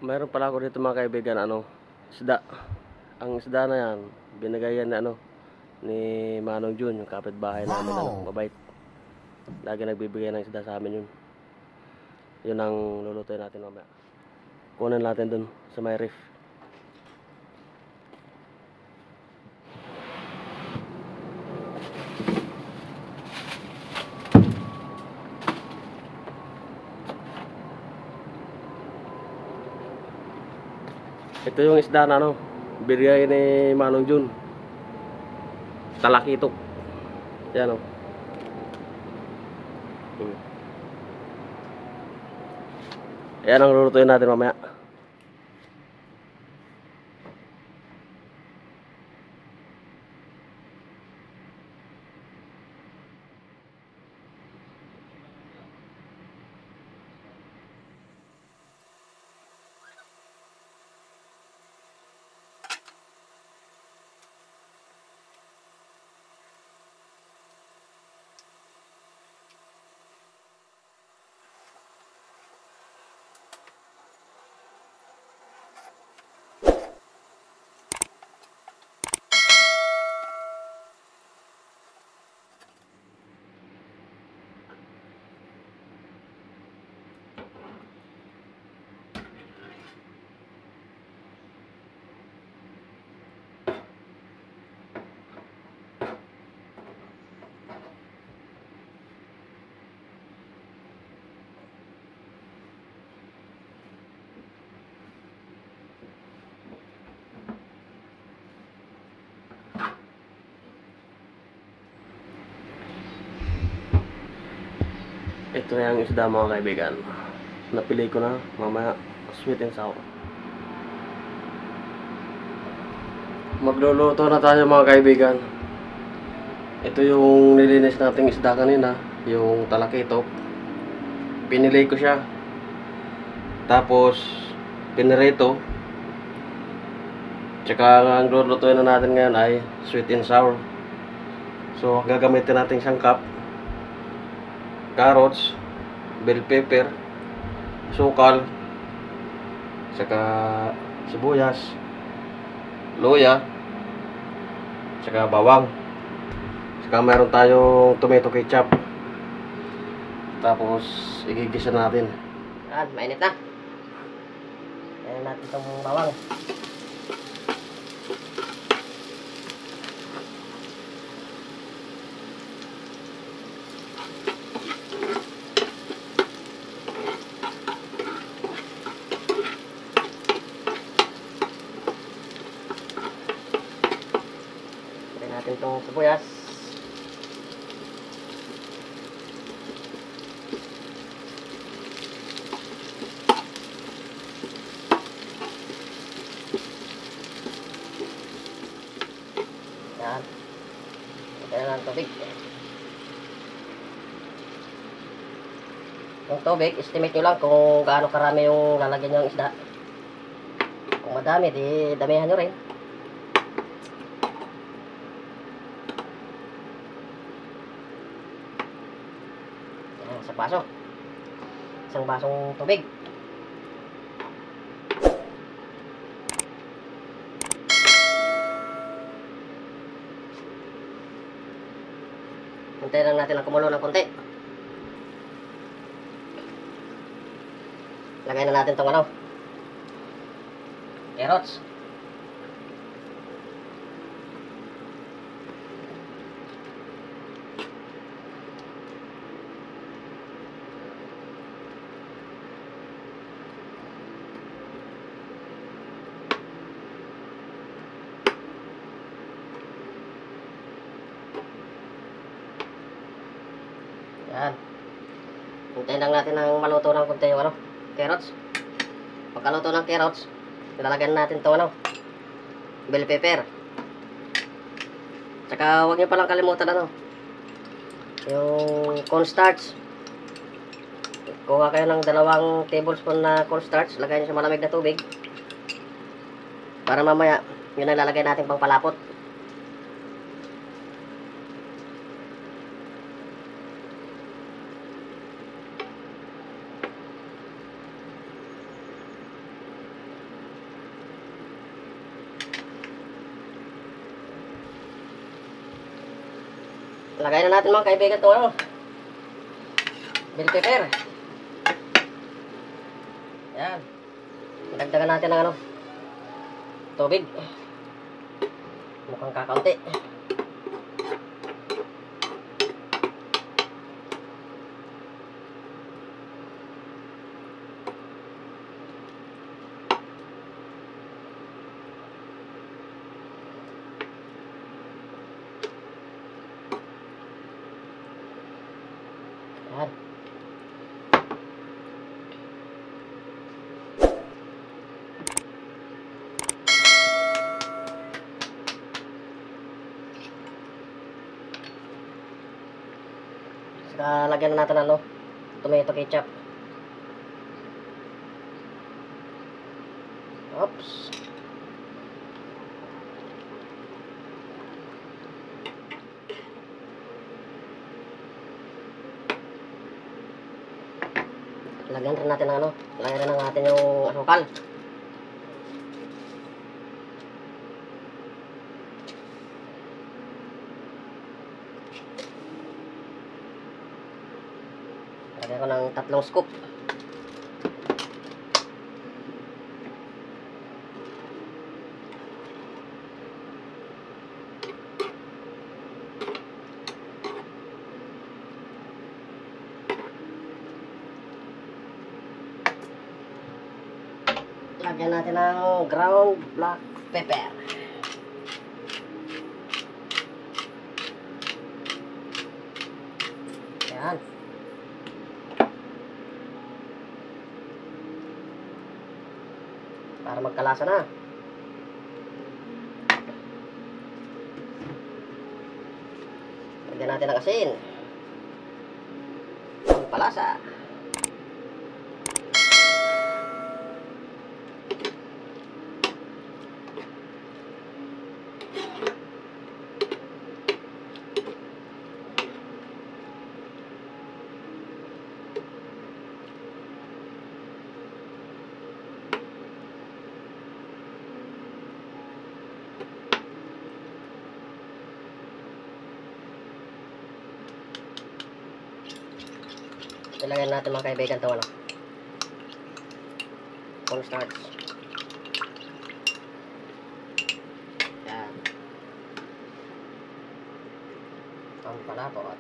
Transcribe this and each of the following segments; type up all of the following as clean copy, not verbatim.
Mayroon pala ako dito mga kaibigan, isda. Ang isda na yan, binigay yan ni Manong Jun, yung kapitbahay namin, mabait. Lagi nagbibigay ng isda sa amin yun. Yun ang lulutuin natin mamaya. Kunin natin dun sa may reef. Ito yung isda na binigay ni Manong Jun. Talakitok. Yan Ayan ang lulutuin natin mamaya. Ito na yung isda mga kaibigan. Napili ko na mamaya, sweet and sour. Magluluto na tayo mga kaibigan. Ito yung nilinis nating isda kanina, yung talakitok. Pinili ko siya. Tapos pinirito. Tsaka ang lulutuin na natin ngayon ay sweet and sour. So gagamitin natin siyang cup, carrots, bell pepper, sukal, saka sibuyas, luya, saka bawang, saka meron tayong tomato ketchup. Tapos igigisa natin. Yan, mainit na. Ayan natin itong bawang. Natin itong sibuyas. Yan. Ito na ang tubig. Yung tubig, estimate nyo lang kung gaano karami yung lalagyan nyo ng isda. Kung madami, di damihan nyo rin. Isang basong tubig. Hintayin lang natin ang kumulo ng konti. Lagay na natin itong carrots. Yan. Hintayin lang natin ang maluto ng konti yung carrots. Pagkaluto ng carrots, nilalagyan natin itong bell pepper. Tsaka huwag niyo palang kalimutan yung cornstarch. Kuha kayo ng 2 tablespoon na cornstarch, lagay niyo sa malamig na tubig. Para mamaya, yun ang lalagay natin pang palapot. Lagay na natin mga kaibigan ito, ano, bell pepper. Yan. Dagdagan natin ng ano, tubig. Mukhang kakaunti. Yan. Saka lagyan na natin ano, tomato ketchup. Oops. Lagyan rin natin ng ano, lagyan rin natin yung asukal. Lagyan ko ng 3 scoop. Lagyan natin ng ground black pepper. Yan. Para magkalasa na. Lagyan natin ng asin. Pampalasa. Ilagay natin mga kaibigan ito ano, cornstarch. Yan. Ang palabot.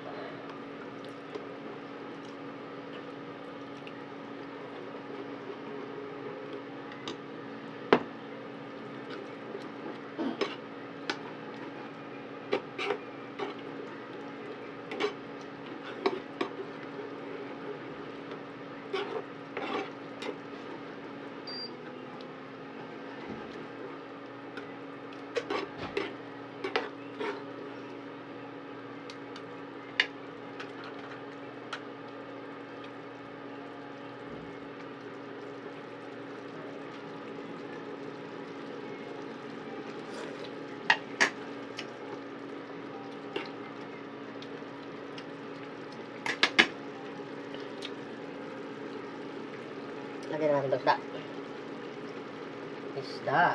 Lagyan na natin ito isda. Isda.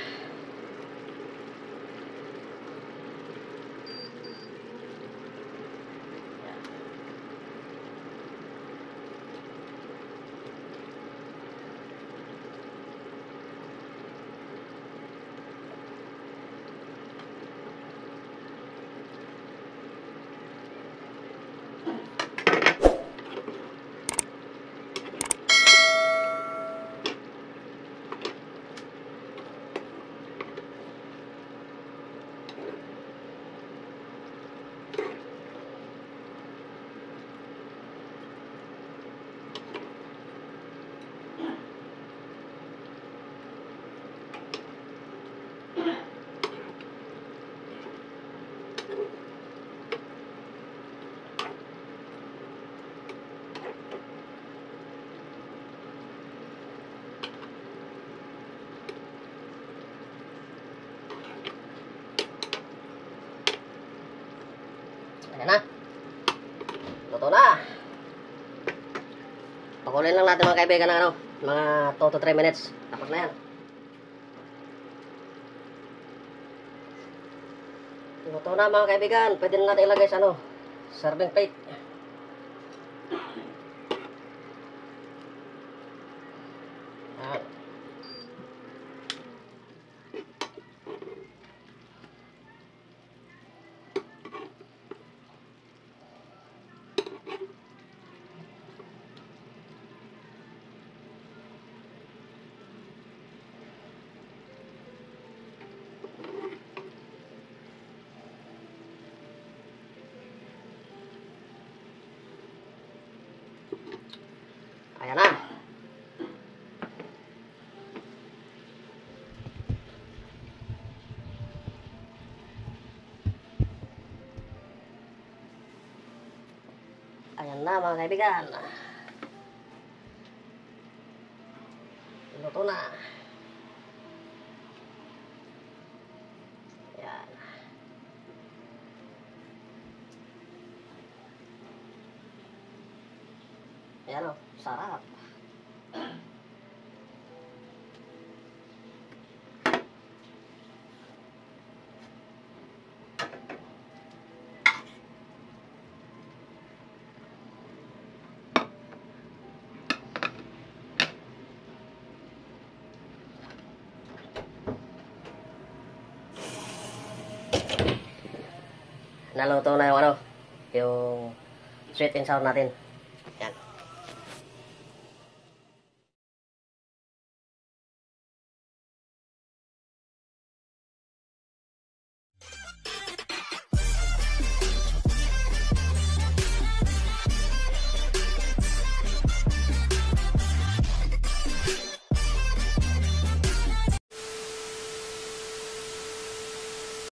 Ayan na. Luto na. Pakulin lang natin mga kaibigan ng ano, mga 2 to 3 minutes. Tapos na yan. Luto na mga kaibigan. Pwede na natin ilagay sa ano, Serving plate. Yan. Ayan na. Ayan na mga kaibigan. Luto na. Ayan. Ayan o, sarap. Naluto na yung ano, yung sweet and sour natin.